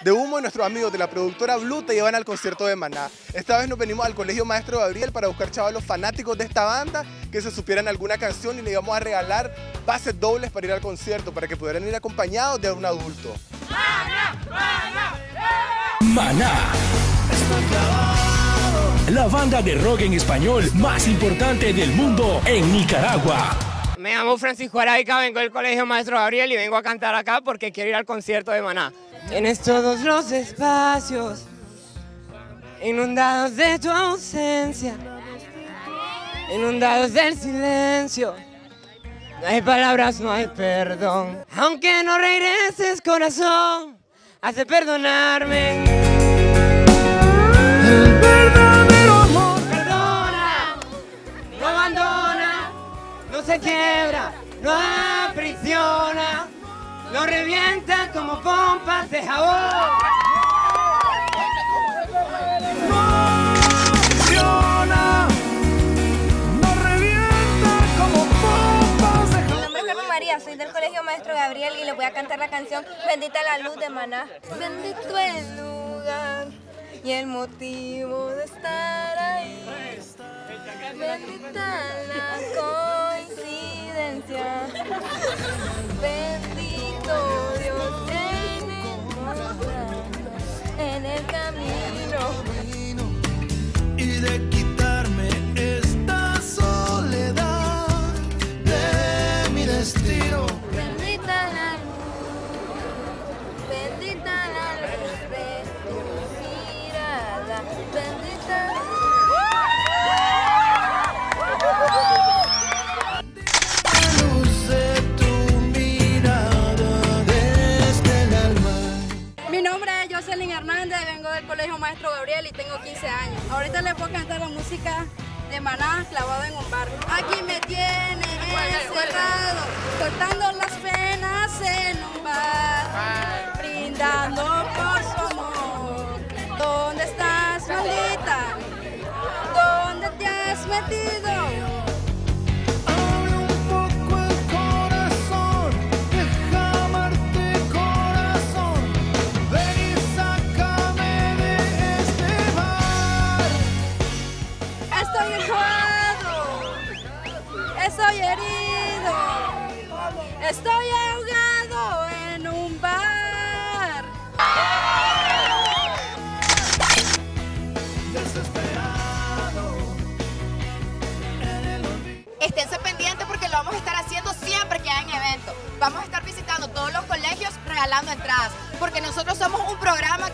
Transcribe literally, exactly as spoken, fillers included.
de Humo y nuestros amigos de la productora Blue te llevan al concierto de Maná. Esta vez nos venimos al Colegio Maestro Gabriel para buscar chavalos fanáticos de esta banda que se supieran alguna canción y le íbamos a regalar pases dobles para ir al concierto, para que pudieran ir acompañados de un adulto. ¡Maná! ¡Maná! Maná, la banda de rock en español más importante del mundo en Nicaragua. Me llamo Francisco Araica, vengo del Colegio Maestro Gabriel y vengo a cantar acá porque quiero ir al concierto de Maná. Tienes todos los espacios inundados de tu ausencia, inundados del silencio. No hay palabras, no hay perdón. Aunque no regreses, corazón, has de perdonarme. El verdadero amor perdona, no abandona, no se quiebra, no aprisiona, no revienta como pompas de jabón. No funciona, no revienta como pompas de jabón. Mi nombre es Carmen María, soy del Colegio Maestro Gabriel y les voy a cantar la canción Bendita la luz de Maná. Bendito el lugar y el motivo de estar ahí. Bendita la coincidencia. Bendito Dios en el, en el camino. Y de quitarme esta soledad de mi destino. Bendita la luz, bendita la luz de tu mirada, bendita la Luz de tu mirada desde el alma. Mi nombre es Jocelyn Hernández, vengo del Colegio Maestro Gabriel y tengo quince años. Ahorita les voy a cantar la música de Maná, clavado en un barco. Aquí me tienen encerrado, cortando las penas en un bar, brindando por su amor. ¿Dónde estás, maldita? ¿Dónde te has metido? Abre un poco el corazón, deja amarte corazón. Ven y sácame de este bar. Estoy enojado, estoy herido, estoy ahogado en un bar. Desesperado en el olvido. Esténse pendientes porque lo vamos a estar haciendo siempre que hayan eventos. Vamos a estar visitando todos los colegios regalando entradas, porque nosotros somos un programa